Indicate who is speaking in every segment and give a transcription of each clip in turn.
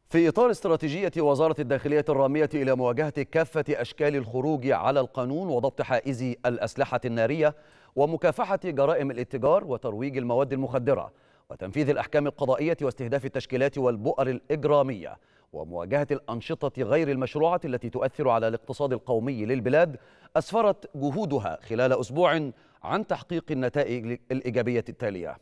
Speaker 1: في إطار استراتيجية وزارة الداخلية الرامية إلى مواجهة كافة أشكال الخروج على القانون وضبط حائز الأسلحة النارية ومكافحة جرائم الاتجار وترويج المواد المخدرة وتنفيذ الأحكام القضائية واستهداف التشكيلات والبؤر الإجرامية ومواجهة الأنشطة غير المشروعة التي تؤثر على الاقتصاد القومي للبلاد، أسفرت جهودها خلال أسبوع عن تحقيق النتائج الإيجابية التالية.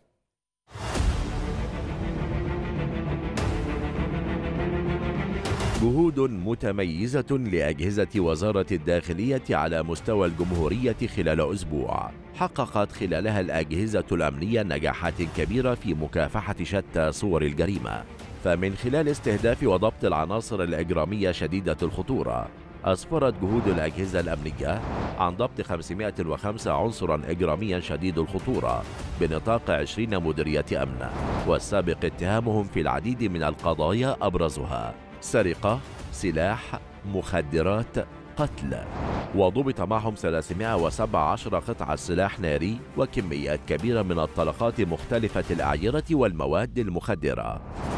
Speaker 2: جهود متميزة لأجهزة وزارة الداخلية على مستوى الجمهورية خلال أسبوع، حققت خلالها الأجهزة الأمنية نجاحات كبيرة في مكافحة شتى صور الجريمة. فمن خلال استهداف وضبط العناصر الإجرامية شديدة الخطورة، أسفرت جهود الأجهزة الأمنية عن ضبط 505 عنصرا إجراميا شديد الخطورة بنطاق 20 مديرية أمن، والسابق اتهامهم في العديد من القضايا أبرزها سرقة، سلاح، مخدرات، قتل. وضبط معهم 317 قطعة سلاح ناري وكميات كبيرة من الطلقات مختلفة الأعيرة والمواد المخدرة.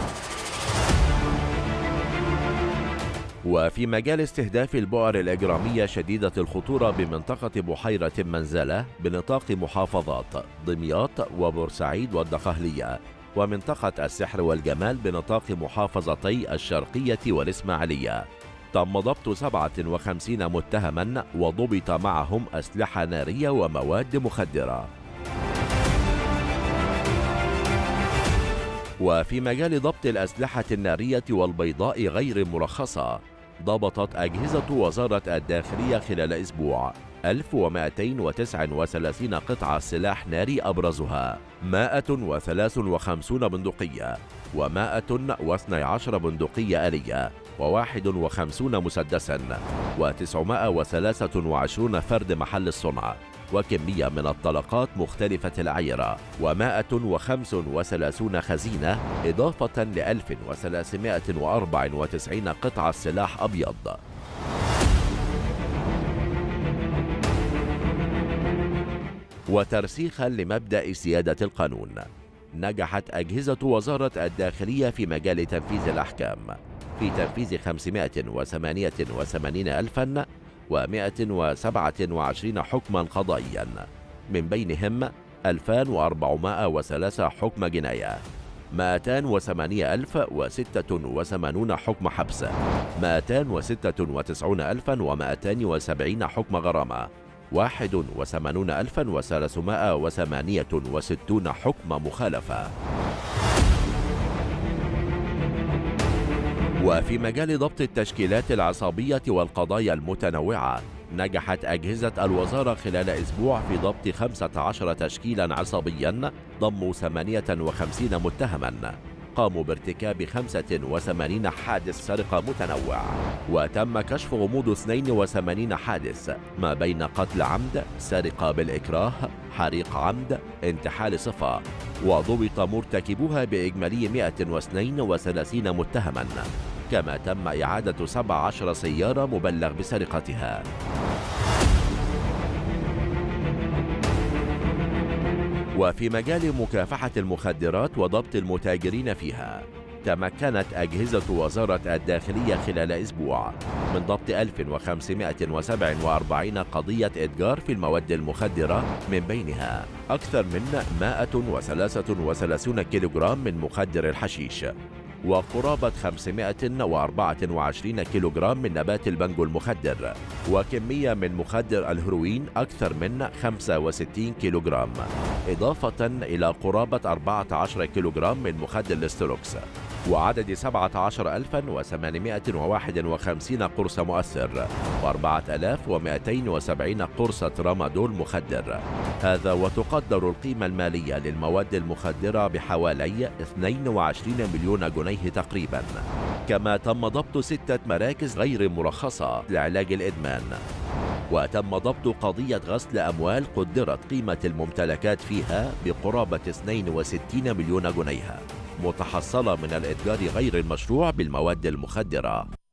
Speaker 2: وفي مجال استهداف البؤر الإجرامية شديدة الخطورة بمنطقة بحيرة منزلة بنطاق محافظات دمياط وبورسعيد والدقهلية، ومنطقة السحر والجمال بنطاق محافظتي الشرقية والإسماعيلية، تم ضبط 57 متهما وضبط معهم أسلحة نارية ومواد مخدرة. وفي مجال ضبط الأسلحة النارية والبيضاء غير المرخصة، ضبطت أجهزة وزارة الداخلية خلال أسبوع 1239 قطعة سلاح ناري أبرزها 153 بندقية و112 بندقية آلية و51 مسدسا و923 فرد محل الصنع، وكمية من الطلقات مختلفة الأعيرة و135 خزينة، إضافة ل 1394 قطعة سلاح أبيض. وترسيخا لمبدأ سيادة القانون، نجحت أجهزة وزارة الداخلية في مجال تنفيذ الأحكام في تنفيذ 588,127 حكما قضائيا، من بينهم 2403 حكم جناية، 208,086 حكم حبس، 296,270 حكم غرامة، 81,368 حكم مخالفة. وفي مجال ضبط التشكيلات العصابية والقضايا المتنوعة، نجحت أجهزة الوزارة خلال أسبوع في ضبط 15 تشكيلا عصابيا ضموا 58 متهما قاموا بارتكاب 85 حادث سرقة متنوع، وتم كشف غموض 82 حادث ما بين قتل عمد، سرقة بالإكراه، حريق عمد، انتحال صفة، وضبط مرتكبوها بإجمالي 132 متهما، كما تم إعادة 17 سيارة مبلغ بسرقتها. وفي مجال مكافحة المخدرات وضبط المتاجرين فيها، تمكنت أجهزة وزارة الداخلية خلال أسبوع من ضبط 1547 قضية إتجار في المواد المخدرة، من بينها أكثر من 133 كيلوغرام من مخدر الحشيش، وقرابة 524 كيلوغرام من نبات البنجو المخدر، وكمية من مخدر الهيروين أكثر من 65 كيلوغرام، إضافة إلى قرابة 14 كيلوغرام من مخدر الاستروكس، وعدد 17,851 قرص مؤثر و4,270 قرصة رامادول مخدر. هذا وتقدر القيمة المالية للمواد المخدرة بحوالي 22 مليون جنيه تقريبا. كما تم ضبط 6 مراكز غير مرخصة لعلاج الإدمان، وتم ضبط قضية غسل أموال قدرت قيمة الممتلكات فيها بقرابة 62 مليون جنيه متحصلة من الإتجار غير المشروع بالمواد المخدرة.